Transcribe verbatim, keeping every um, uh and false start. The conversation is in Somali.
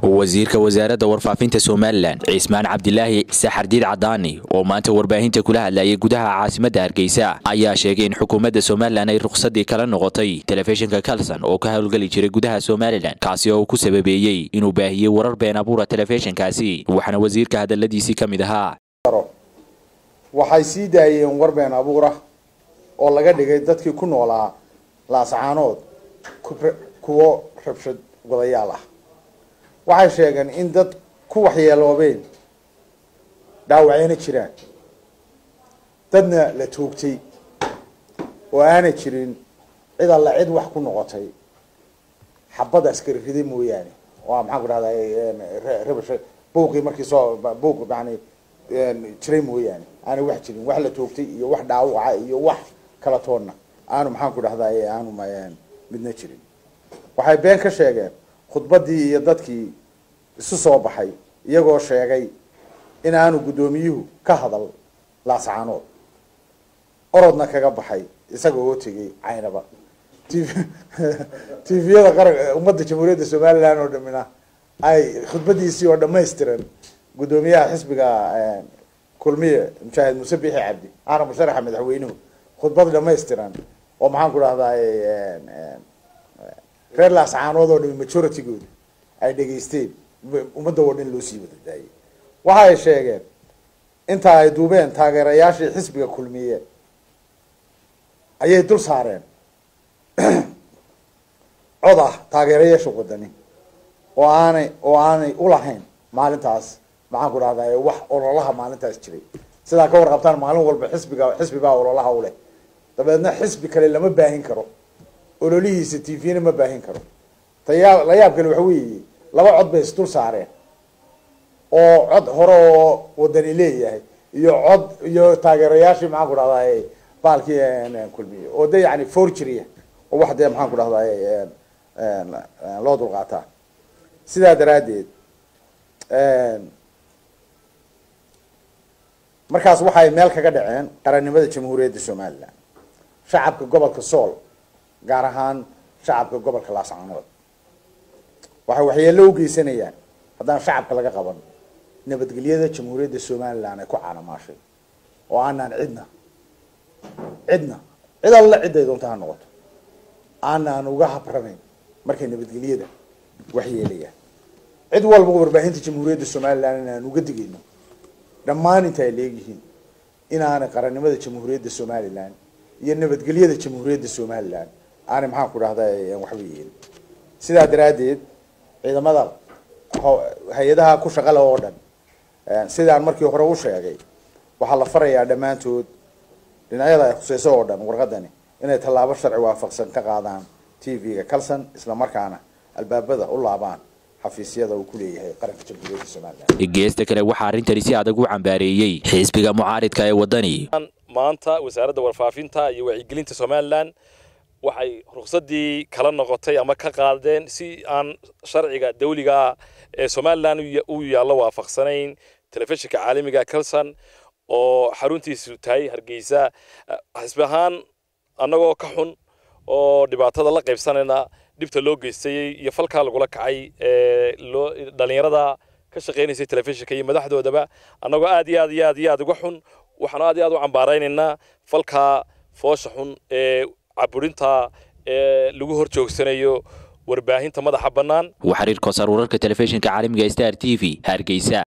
wasiirka wasaaradda warfaafinta Soomaaliland Cismaan Cabdilaahi Saxardiid Cadaani oo maanta warbaahinta kula hadlayay gudaha caasimadda Hargeysa ayaa sheegay in xukuumadda Soomaaliland ay ruqsadii kala noqotay telefishinka Kalsan oo ka hawlgali jiray gudaha Soomaaliland kaasi oo ku sababeeyay inuu baahiyay warar been abuur telefishinkaasi waxana wasiirka hadaladiisii kamid ahaa waxay sii daayeen war been abuur ah oo laga dhigay dadkii ku noolaa laascaanood kuwa rabshad wadayaal ah waxay sheegeen in dad ku waxyeeloobeen dhaawacayna jiraan dadna la toogtay oo aana jirin cid alla cid wax ku noqotay xabad askari riday mooyaane waa maxaan ku dhahdaa rabasha buuqii markii soo buuq bacni jiray mooyaane aana wax jirin wax la toogtay iyo wax dhaawaca iyo wax kala toonna aanu maxaan ku dhahdaa aanu midna jirin waxay been ka sheegeen khudbadii iyo dadkii isu soo baxay iyagoo sheegay in aanu gudoomiyuhu ka hadal laascaanood orodna kaga baxay isagoo oo tagay caynaba tviyada qaranka ummadda jamhuuriyadda Soomaaliland oo dhamina ay khudbadiisii oo dhameystiran gudoomiyaha xisbiga kulmiye Mujaahid Muuse Biixi Cabdi aana musharaxa madaxweynuhu khudbad dhameystiran oo maxaan ku dhahdaa reer laascaanood oo dhan majority-gooda ay dhageysteen ummadda oo dhan loo sii wada daayay waxa ay sheegeen inta ay duubeen taageerayaashii xisbiga kulmiye ayay dul saareen cod ah taageerayaasha wadani oo aanay oo aanay u lahayn maalintaas maxaan ku dhahdaa wax ololaha maalintaas jiray sidaa ka warqabtaan maalin walba xisbiga xisbi baa ololaha u leh dabeedna xisbi kale lama baahin karo ololihiisa T V-na ma baahin karo tayaa la yaab kale waxa weeye laba cod bay isdul saareen oo cod hore oo wadani leeyahay iyo cod iyo taageerayaashii maxaan ku dhahdaa baalkii kulmiye oo de yani forgery oo wax de maxaan ku dhahdaa loo dul qaataa sidaa daraadeed markaas waxay meel kaga dhaceen qarannimada jamhuuriyadda Soomaaliland shacabka gobolka Sool gaar ahaan shacabka gobolka Laascaanood waxay waxyeello u geysanayaan haddaan shacabka laga qaban nabadgelyada jamhuuriyadda Soomaaliland ay ku caanamaashay oo aanan cidna cidna cid alla cid ay doonto ha noqoto aanan uga habranayn markay nabadgelyada waxyeelayaan cid walba warbaahinta jamhuuriyadda Soomaaliland aan uga digayno dhammaan inta ay leeyihiin inaanay qarannimada jamhuuriyadda Soomaaliland iyo nabadgelyada jamhuuriyadda Soomaaliland aanay maxaan ku dhahdaa waxba yeelin sidaa daraadeed ciidamada hay'adaha ku shaqada oo dhan sidaan markii hore u sheegay waxa la farayaa dhamaantood dhinacyada ay khusayso oo dhan warqadani inay tallaabo sharci waafaqsan ka qaadaan T V-ga Kalsan isla markaana albaabada u laabaan xafiisyada uu ku leeyahay qaranka jamhuuriyadda Soomaaliland geesta kale waxa arintani si adag u cambaareeyay xisbiga mucaaridka ee wadani maanta wasaaradda warfaafinta iyo wacyigelinta Soomaaliland waxay ruqsadii kala noqotay ama ka qaadeen si aan sharciga dawliga ee Soomaaliland uu yaalo waafaqsanayn telefishinka caalamiga Kalsan oo xaruntiisu tahay Hargeysa xisbahan anagoo ka xun oo dhibaatada la qaybsanayna dibta loo geystay iyo falka lagu la kacay ee loo dhalinyarada ka shaqeynaysa telefishinka iyo madaxdoodaba anagoo aad iyo aad iyo aad iyo aad uga xun waxaan aad iyo aad u cambaaraynayna falka foosha xun ee caburinta ee lagu hor joogsanayo warbaahinta madaxa banaan وحرير كسر ورك تلفزيون كعالم جاي ستار تي في هرجيسا